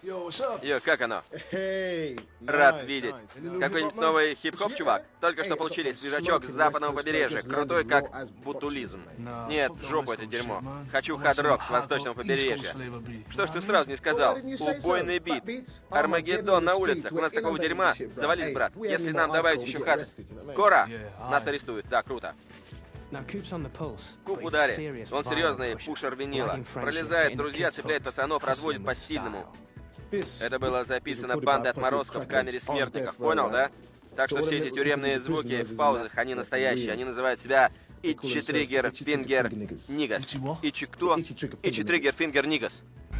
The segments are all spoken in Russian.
Йо, как оно? Рад видеть. Какой-нибудь новый хип-хоп, чувак? Только что получили свежачок с западного побережья. Крутой, как бутулизм. Нет, в жопу это дерьмо. Хочу хад-рок с восточного побережья. Что ж ты сразу не сказал? Убойный бит. Армагеддон на улицах. У нас такого дерьма. Завались, брат. Если нам добавить еще хад... Кора! Нас арестуют. Да, круто. Куп в ударе. Он серьезный пушер винила. Пролезает, друзья, цепляет пацанов, разводит по-стильному. Это было записано бандой отморозков в камере смертников, понял, да? Так что все эти тюремные звуки в паузах, они настоящие. Они называют себя Итчи Триггер Фингер Нигас. Итчи кто? Итчи Триггер Фингер Нигас.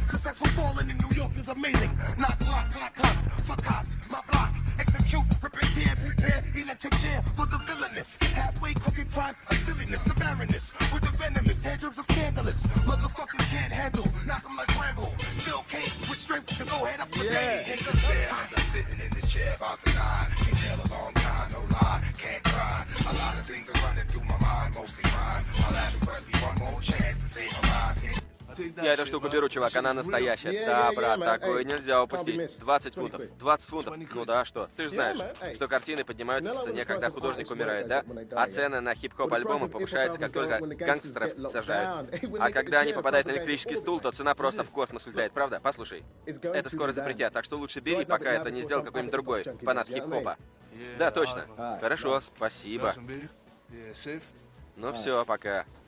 Execute, prepare, prepare, electric chair for the villainous. Halfway cooking crime, a silliness, the barrenness, with the venomous, tantrums of scandalous. Motherfuckers can't handle, knock them like Rambo. Still can't, with strength to go head up for day. Hang up there, I'm sitting in this chair about to die. Can't tell a long time, no lie, can't cry. A lot of things are running through my mind, mostly mine. I'll have to press me one more chance to save my life. Я эту штуку беру, чувак, она настоящая. Да, брат, такое нельзя упустить. 20 фунтов. 20 фунтов. Ну да, что? Ты же знаешь, что картины поднимаются в цене, когда художник умирает, да? А цены на хип-хоп альбомы повышаются, как только гангстеров сажают. А когда они попадают на электрический стул, то цена просто в космос улетает, правда? Послушай, это скоро запретят, так что лучше бери, пока это не сделал какой-нибудь другой фанат хип-хопа. Да, точно. Хорошо, спасибо. Ну все, пока.